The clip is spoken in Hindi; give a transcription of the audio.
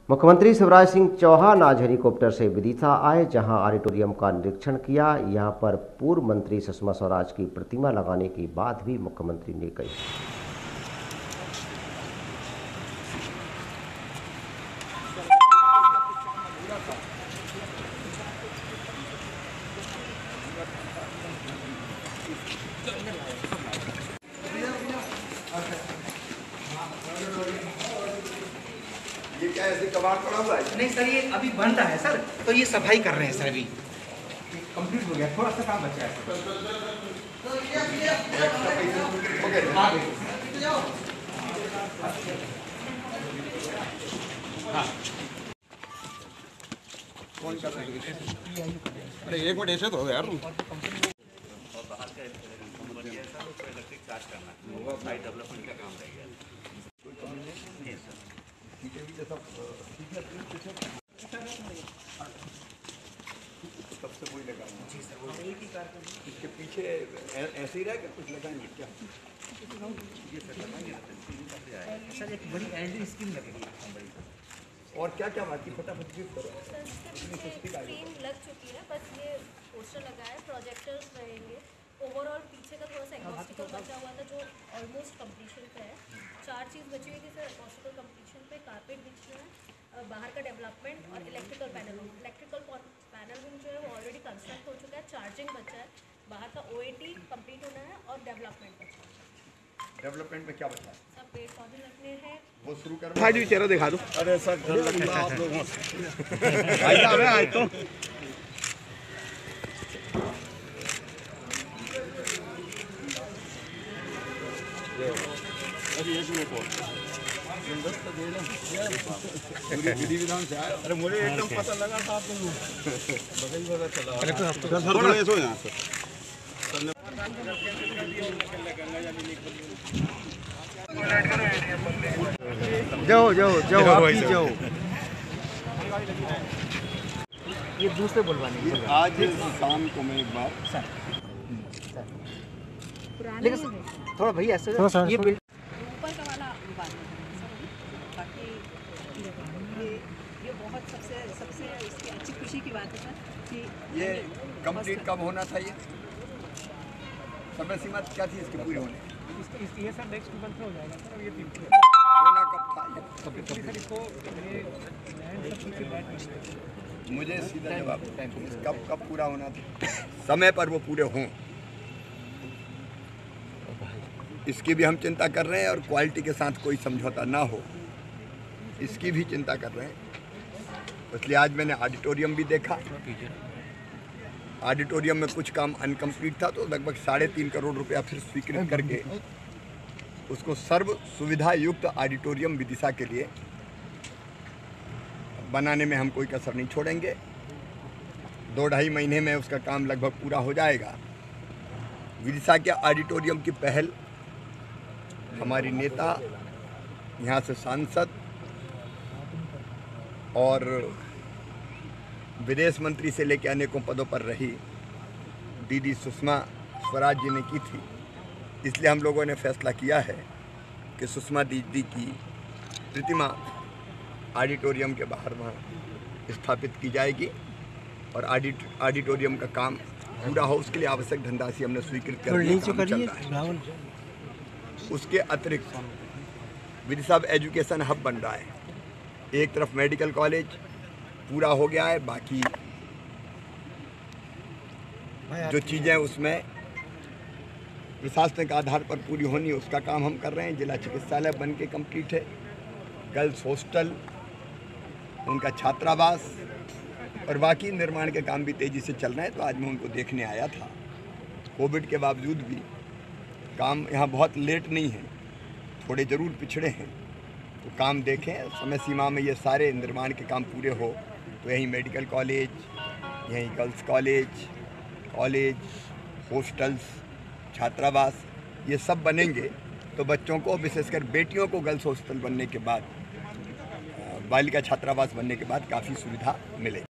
मुख्यमंत्री शिवराज सिंह चौहान आज हेलीकॉप्टर से विदिशा आए, जहां ऑडिटोरियम का निरीक्षण किया। यहां पर पूर्व मंत्री सुषमा स्वराज की प्रतिमा लगाने की बात भी मुख्यमंत्री ने कही। ये क्या ऐसे कबाड़ पड़ा हुआ है? नहीं सर, ये अभी बन रहा है सर, तो ये सफाई कर रहे हैं सर। अभी कंप्लीट हो गया, थोड़ा सा काम बचा है। कौन कर रहे हैं? अरे एक मिनट, ऐसे तो हो गया यार। इलेक्ट्रिक चार्ज करना साइड डेवलपमेंट का काम रह गया। सबसे कोई लगा जी सर, वो एक ही कार इसके पीछे ऐसे ही रहेगा, कुछ लगाएंगे क्या? ये सर लगाएंगे सर, एक बड़ी एलईडी स्क्रीन लगेगी। और क्या क्या बाकी फटाफट गिफ्ट करो। स्क्रीन लग चुकी है, बस ये पोस्टर लगा है, प्रोजेक्टर्स रहेंगे। ओवरऑल पीछे का थोड़ा सा एक्वास्टिकल बचा हुआ था, जो ऑलमोस्ट कंप्लीशन पे है। 4 चीज़ बची हुई थी सर एक्वास्टिकल कंप्लीशन पे। कारपेट बिछ रहा है, बाहर का डेवलपमेंट और इलेक्ट्रिकल पैनल भी जो है वो ऑलरेडी कंस्ट्रक्ट हो चुका है। चार्जिंग बचा है, बाहर का OAT कंप्लीट होना है और डेवलपमेंट बचा है। डेवलपमेंट में क्या बचा है? सब पेड़ पौधे लगने हैं, वो शुरू कर। भाई जी चेहरा दिखा दो। अरे सर आप लोगों से आए तो अभी 1 मिनट और विधि विधान से आया। अरे मुझे एकदम पता लगा था आपको, बगल पता चला। थोड़ा ऐसा हो यहाँ सर। जाओ जाओ जाओ, आप ही जाओ। ये दूसरे बुलवाने आज शाम को मैं एक बार लेकिन थोड़ा भैया ऐसे ये ऊपर का वाला बाकी ये बहुत सबसे इसकी अच्छी खुशी की बात है सर कि ये कंप्लीट कब होना था? ये समय सीमा क्या थी इसके पूरे होने? ये सर नेक्स्ट मंथ में हो जाएगा सर। ये होना कब था? मुझे सीधा जवाब कब पूरा होना था? समय पर वो पूरे हों, इसकी भी हम चिंता कर रहे हैं। और क्वालिटी के साथ कोई समझौता ना हो, इसकी भी चिंता कर रहे हैं। इसलिए आज मैंने ऑडिटोरियम भी देखा। ऑडिटोरियम में कुछ काम अनकम्प्लीट था, तो लगभग 3.5 करोड़ रुपया फिर स्वीकृत करके उसको सर्व सुविधा युक्त ऑडिटोरियम विदिशा के लिए बनाने में हम कोई कसर नहीं छोड़ेंगे। 2-2.5 महीने में उसका काम लगभग पूरा हो जाएगा। विदिशा के ऑडिटोरियम की पहल हमारी नेता, यहाँ से सांसद और विदेश मंत्री से लेकर अनेकों पदों पर रही दीदी सुषमा स्वराज जी ने की थी। इसलिए हम लोगों ने फैसला किया है कि सुषमा दीदी की प्रतिमा ऑडिटोरियम के बाहर वहाँ स्थापित की जाएगी और ऑडिटोरियम का काम पूरा हो, उसके लिए आवश्यक धनराशि हमने स्वीकृत कर ली। उसके अतिरिक्त विदिशा एजुकेशन हब बन रहा है। एक तरफ मेडिकल कॉलेज पूरा हो गया है, बाकी जो चीज़ें उसमें प्रशासनिक आधार पर पूरी होनी है, उसका काम हम कर रहे हैं। जिला चिकित्सालय बन के कम्प्लीट है। गर्ल्स हॉस्टल, उनका छात्रावास और बाकी निर्माण के काम भी तेज़ी से चल रहे हैं। तो आज मैं उनको देखने आया था। कोविड के बावजूद भी काम यहाँ बहुत लेट नहीं है, थोड़े ज़रूर पिछड़े हैं, तो काम देखें। समय सीमा में ये सारे निर्माण के काम पूरे हो तो यहीं मेडिकल कॉलेज, यहीं गर्ल्स कॉलेज, हॉस्टल्स, छात्रावास, ये सब बनेंगे। तो बच्चों को, विशेषकर बेटियों को गर्ल्स हॉस्टल बनने के बाद, बालिका छात्रावास बनने के बाद काफ़ी सुविधा मिलेगी।